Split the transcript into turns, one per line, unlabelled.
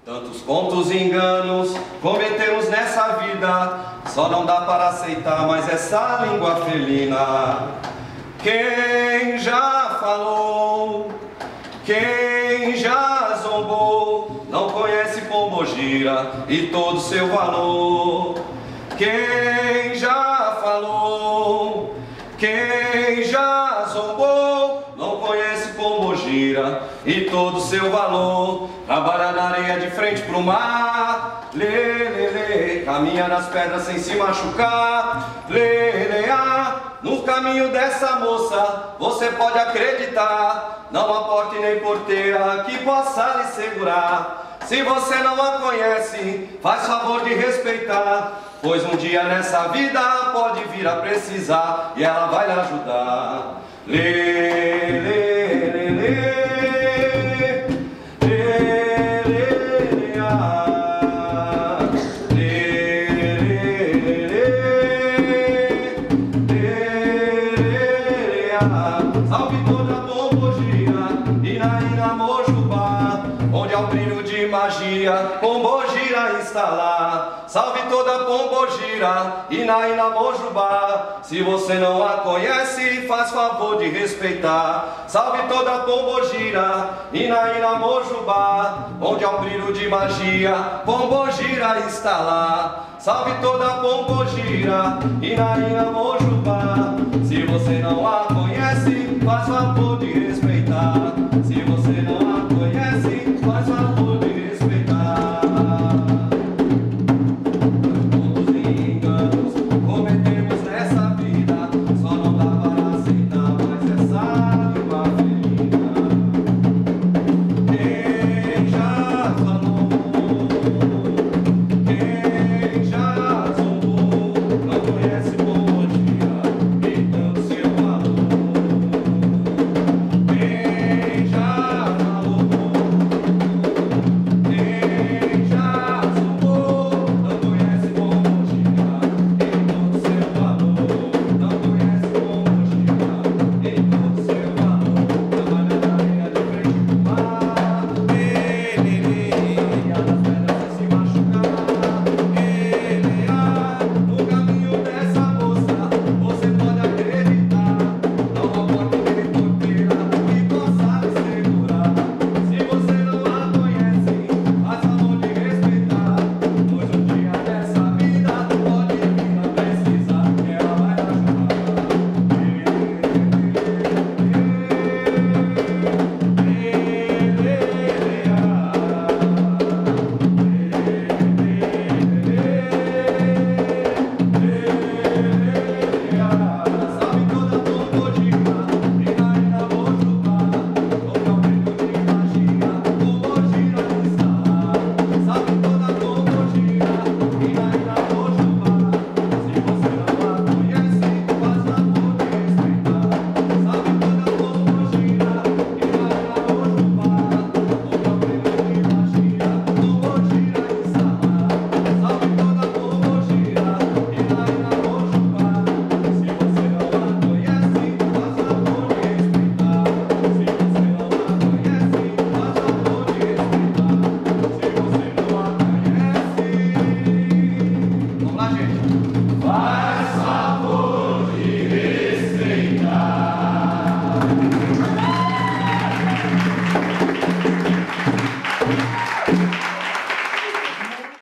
Tantos contos e enganos cometemos nessa vida, só não dá para aceitar mais essa língua felina. Quem já falou, quem já zombou, não conhece Pombogira e todo seu valor. Quem já falou, quem já zombou, não conhece Pombogira e todo seu valor. Trabalha na areia de frente pro mar, lê, lê, lê, caminha nas pedras sem se machucar, lê, lê, no caminho dessa moça você pode acreditar. Não há porta e nem porteira que possa lhe segurar. Se você não a conhece, faz favor de respeitar, pois um dia nessa vida pode vir a precisar e ela vai lhe ajudar. Lê, lê, lê, lê. Salve toda Pombogira, Ina, Mojubá, onde há um brilho de magia, Pombogira está lá. Salve toda Pombogira, Ina, Mojubá, se você não a conhece, faz favor de respeitar. Salve toda Pombogira, Ina, Mojubá, onde há um brilho de magia, Pombogira está lá. Salve toda Pombogira, Ina, Mojubá, se você não a conhece, faz favor de respeitar. Se você não